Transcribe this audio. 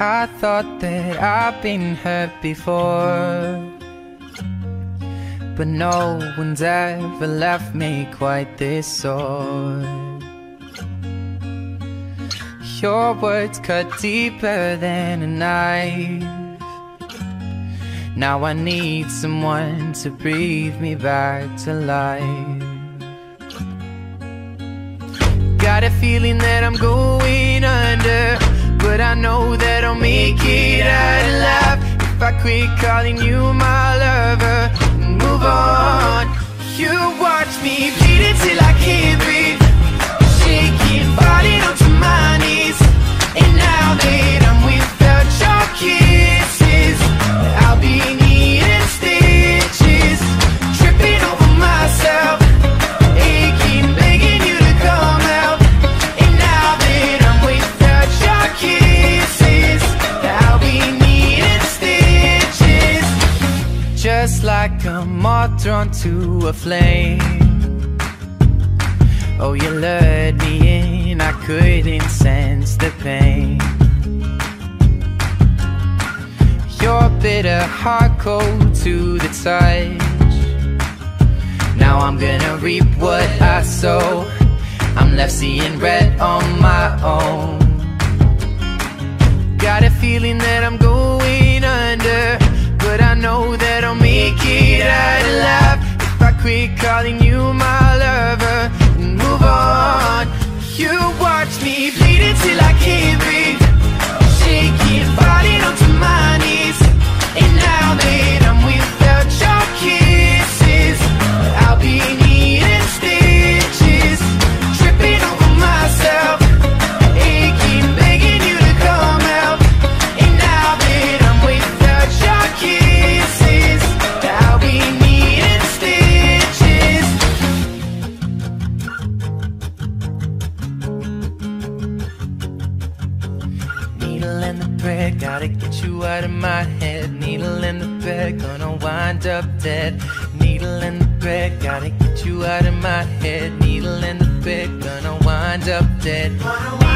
I thought that I've been hurt before, but no one's ever left me quite this sore. Your words cut deeper than a knife. Now I need someone to breathe me back to life. Got a feeling that I'm going under, but I know that I'll make it out alive if I quit calling you my lover and move on. You watch me bleed until I can't breathe, shaking, falling onto my knees. And now that I'm without your kisses, I'll be needing stitches, tripping over myself, aching, begging you to come out. And now that I'm without your kisses, I'll be needing stitches. Just like a moth drawn to a flame, oh, you lured me in, I couldn't sense the pain. Your bitter heart cold to the touch. Now I'm gonna reap what I sow. I'm left seeing red on my own. Got a feeling that I'm going under, but I know that I'll make it out alive if I quit calling you my lover and move on. You watch me bleed until I can't breathe, shaking, falling onto my knees. And now that I'm without your kisses, I'll be needing stitches, tripping over myself, aching, begging you to come out. And now that I'm without your kisses, I'll be needing stitches. Needle and the thread, gotta get you out of my head. Needle and the thread, gonna wind up dead. Needle and the thread, gotta get you out of my head. Needle and the thread, gonna wind up dead.